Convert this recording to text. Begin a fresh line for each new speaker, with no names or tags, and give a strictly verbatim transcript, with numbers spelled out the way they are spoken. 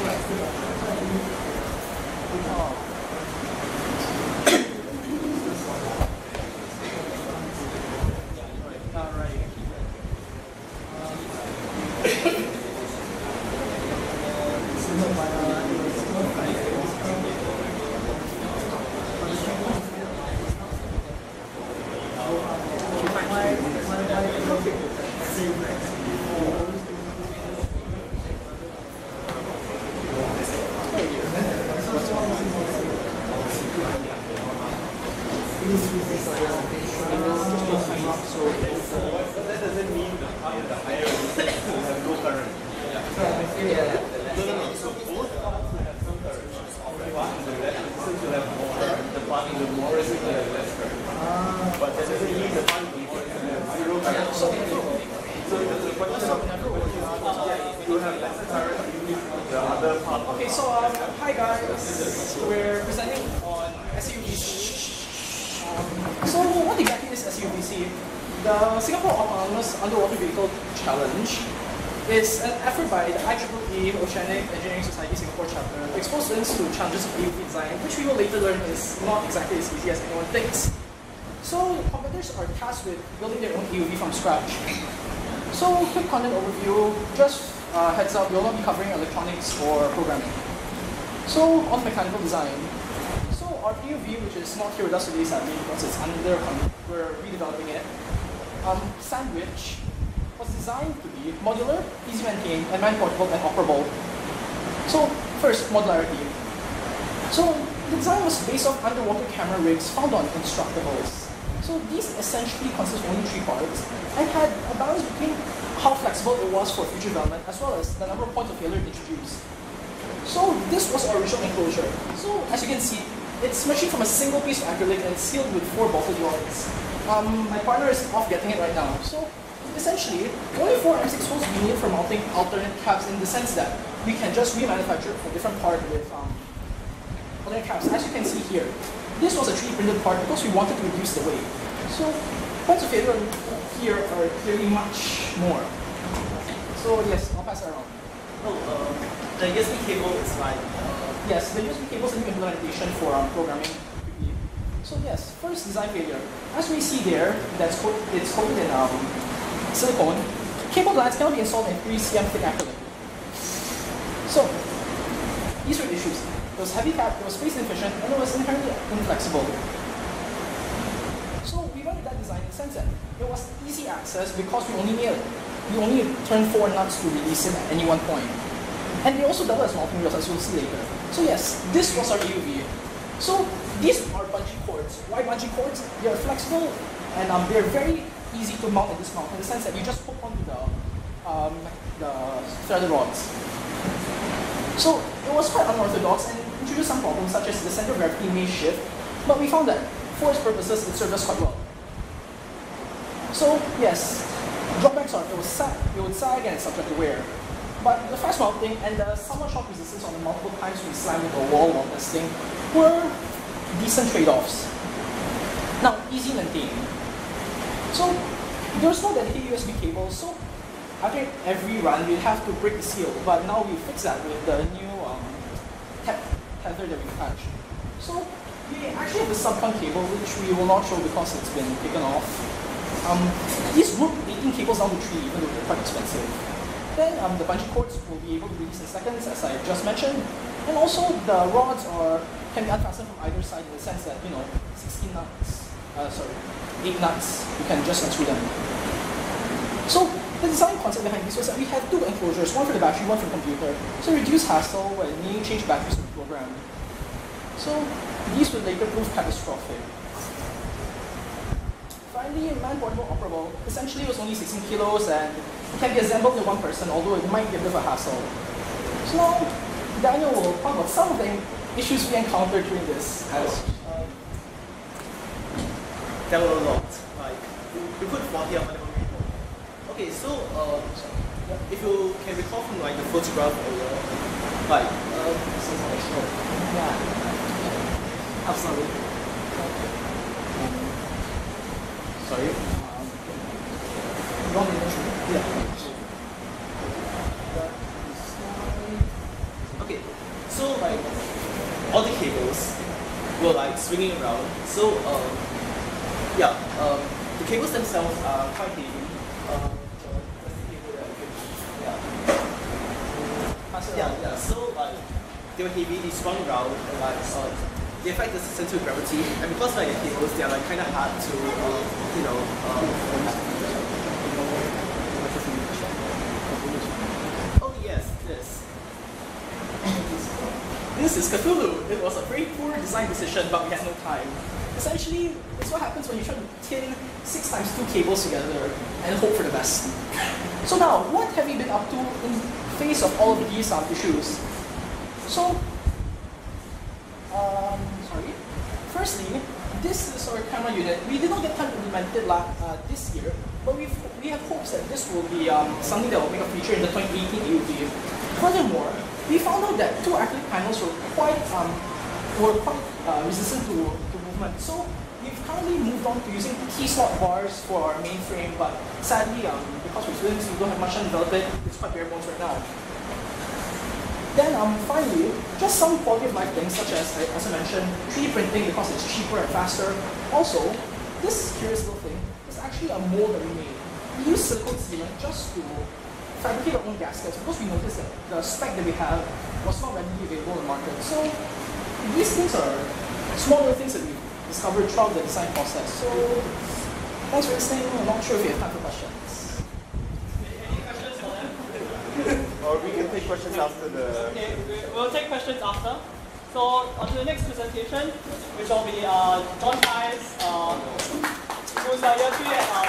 Okay, so um, hi guys, we're presenting on S U V C. Um, so what exactly is S U V C? The Singapore Autonomous Underwater Vehicle Challenge is an effort by the I triple E Oceanic Engineering Society Singapore chapter to expose students to challenges of A U V design, which we will later learn is not exactly as easy as anyone thinks. So competitors are tasked with building their own A U V from scratch. So quick content overview, just uh, heads up, we'll not be covering electronics or programming. So on mechanical design. So our A U V, which is not here with us today sadly because it's under, um, we're redeveloping it. Um, Sandwich was designed to be modular, easy to maintain, and man-portable and operable. So first, modularity. So the design was based off underwater camera rigs found on Instructables. So these essentially consist of only three parts and had a balance between how flexible it was for future development as well as the number of points of failure it introduced. So this was our original enclosure. So as you can see, it's machined from a single piece of acrylic and sealed with four bolted rods. Um, my partner is off getting it right now. So essentially, only four M six holes we need for mounting alternate caps in the sense that we can just remanufacture a different part with um, alternate caps. As you can see here, this was a three D printed part because we wanted to reduce the weight. So points of failure here are clearly much more. So yes, I'll pass it around.
Oh, uh, the U S B cable is like... Uh,
yes, the U S B cable is a new implementation for um, programming. So yes, first design failure. As we see there, that's co it's coated in um, silicone. Cable glands cannot be installed in three centimeters thick acrylic. So these were the issues. It was heavy cap, it was space inefficient, and it was inherently inflexible. So we went with that design in the sense that it was easy access because we only need we only turn four nuts to release it at any one point. And they also double as mounting wheels, as you'll see later. So yes, this was our A U V. So these are bungee cords. Why bungee cords? They are flexible and um, they're very easy to mount and dismount in the sense that you just hook onto the um, the threaded rods. So it was quite unorthodox and introduced some problems such as the center of gravity may shift, but we found that for its purposes it served us quite well. So yes, drawbacks are it was sag, it would sag and it's subject to wear. But the fast mounting and the somewhat shock resistance on the multiple times we slammed into a wall while testing were decent trade-offs. Now, easy maintaining. So there was no dedicated U S B cable, so after every run we'd have to break the seal, but now we fix that with the new um, tether that we patched. So we actually have the subcon cable, which we will not show because it's been taken off. Um, these group eighteen cables down the tree, even though they're quite expensive. Then um, the bungee cords will be able to release in seconds, as I just mentioned. And also the rods are can be unfastened from either side in the sense that, you know, sixteen nuts, uh, sorry, eight nuts, you can just unscrew them. So the design concept behind this was that we had two enclosures, one for the battery, one for the computer. So reduce hassle when needing to change batteries to the program. So these would later prove catastrophic. Finally, man-portable operable. Essentially it was only sixteen kilos and it can be assembled in one person, although it might be a bit of a hassle. So now, Daniel will talk about some of the issues we encountered during this.
As, um, there were a lot. Like, we put forty on whatever people. Okay, so uh, if you can recall from like the photograph earlier, like, um, yeah, absolutely. Sorry. Um,
Wrong dimension.
Yeah. Okay, So like all the cables were like swinging around. So um, yeah, um, the cables themselves are quite heavy. Um, so that's the cable that I can, yeah. Yeah, yeah. So like they were heavy, they swung around, and like uh, they affect the center of gravity. And because like the cables, they are like kind of hard to, uh, you know. Um, oh yes, this.
This is Cthulhu. It was a very poor design decision, but we had no time. Essentially, it's what happens when you try to tin six times two cables together and hope for the best. So now, what have you been up to in face of all of these um, issues? So, um, sorry. Firstly, this is our camera unit. We did not get time to implement it uh, this year, but we've, we have hopes that this will be um, something that will make a feature in the twenty eighteen A U V. Furthermore, we found out that two acrylic panels were quite um, were quite uh, resistant to, to movement. So we've currently moved on to using T-slot bars for our main frame, but sadly, um, because we're students, we don't have much time to develop it. It's quite bare bones right now. Then um, finally, just some quality of life things such as, as I mentioned, three D printing because it's cheaper and faster. Also, this curious little thing is actually a mold that we made. We use silicone sealant just to fabricate our own gaskets because we noticed that the spec that we have was not readily available in the market. So these things are small little things that we discovered throughout the design process. So thanks for listening. I'm not sure if you have time for questions.
Or we can take questions after the...
Okay, we'll take questions after. So on to the next presentation, which will be uh, John Pai's, uh, who's uh, year three at uh,